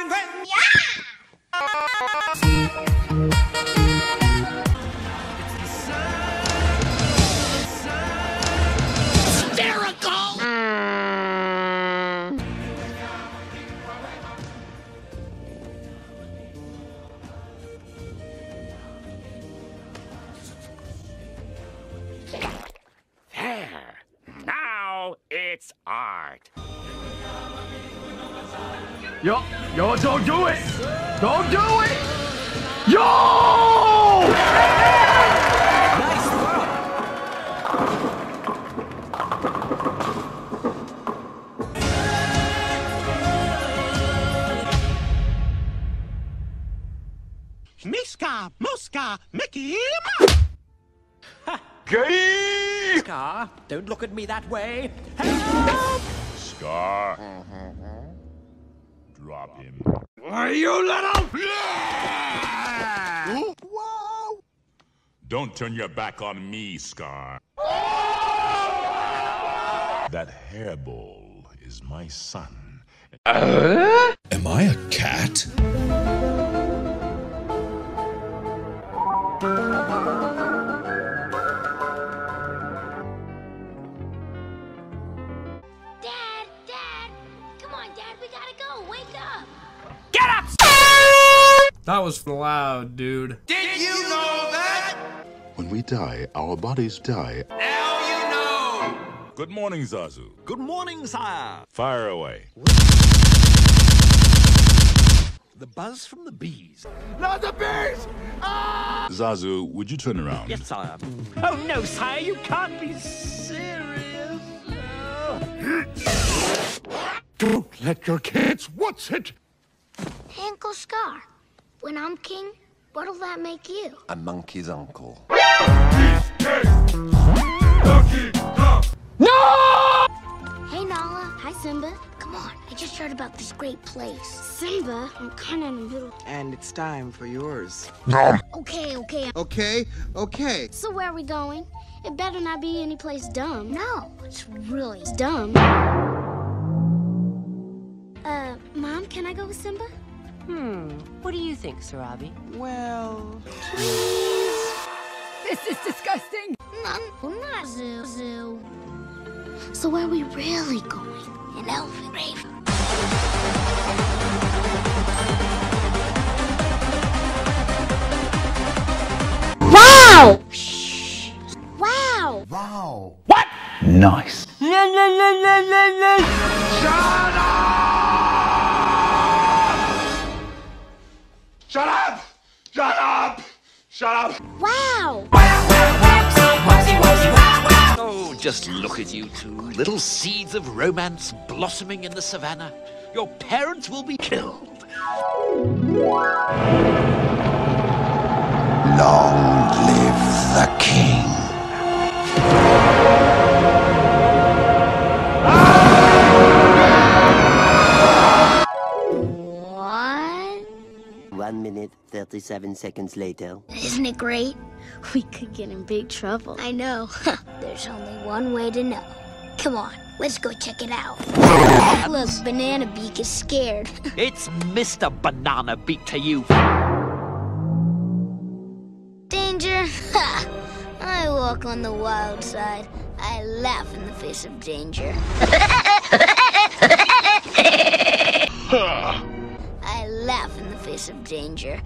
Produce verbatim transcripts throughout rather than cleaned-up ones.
There. Now it's art. Yo, yo, don't do it! Don't do it! Yo! Nice throw. Miska, Muska, Mickey. Gay! Scar, don't look at me that way. Help! Scar. Drop him. Are you little? Whoa! Don't turn your back on me, Scar. That hairball is my son. Uh? Am I a cat? Dad, Dad, come on, Dad, we gotta go. Wake up. Get up! That was loud, dude. Did you know that? When we die, our bodies die. Now you know. Good morning, Zazu. Good morning, sire. Fire away. The buzz from the bees. Not the bees! Ah! Zazu, would you turn around? Yes, sire. Oh no, sire, you can't be serious. Don't let your kids. What's it? Hey, Uncle Scar, when I'm king, what'll that make you? A monkey's uncle. No! Hey, Nala. Hi, Simba. Come on, I just heard about this great place. Simba, I'm kinda in the middle. And it's time for yours. Okay, okay. Okay, okay. So where are we going? It better not be any place dumb. No, it's really dumb. Uh, Mom, can I go with Simba? Hmm, what do you think, Sarabi? Well, This is disgusting! None, not zoo, zoo. So where are we really going? An elephant rave. Wow! Shh. Wow! wow. What? Nice. La, la, la, la, la, la. Shut up! Shut up! Shut up! Shut up! Wow! Oh, just look at you two. Little seeds of romance blossoming in the savannah. Your parents will be killed. Long live the king. What? One minute, thirty-seven seconds later. Isn't it great? We could get in big trouble. I know. There's only one way to know. Come on, let's go check it out. Look, Banana Beak is scared. It's Mister Banana Beak to you. Danger? Ha! I walk on the wild side. I laugh in the face of danger. I laugh in the face of danger.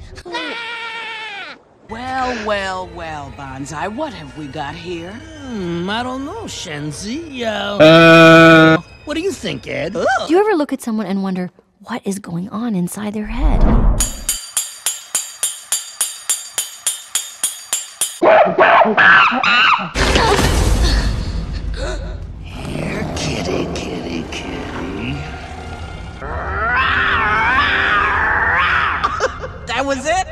Well, well, well, Bonsai, what have we got here? Hmm, I don't know, Shenzi. Uh, uh, what do you think, Ed? Do you ever look at someone and wonder what is going on inside their head? Here, kitty, kitty, kitty. That was it?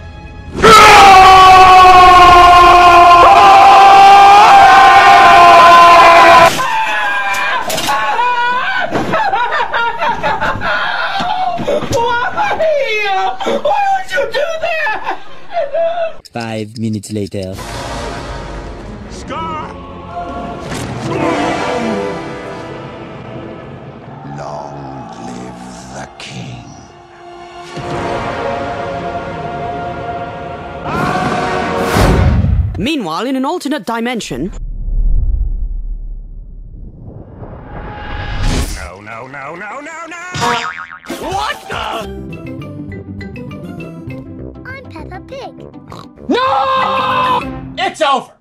Why would you do that? Five minutes later. Scar! Long live the king. Meanwhile, in an alternate dimension... No, no, no, no, no, no! What the? I'm Peppa Pig. No! It's over!